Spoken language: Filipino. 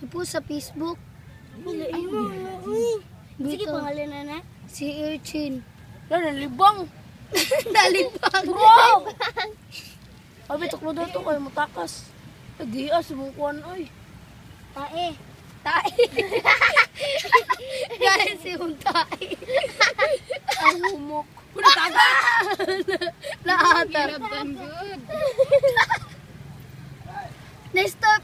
ipost sa Facebook. Ay mo. Sige, pangalan na. Si Urchin. Nalibang. Nalipag. Bro! Abi, tuklo daw ito kayo matakas. Di-as, mong kuhan, ay. Tae. Tae. Guys, yung tae. Ang humok. Nataga! Naatar. Good. Na-stop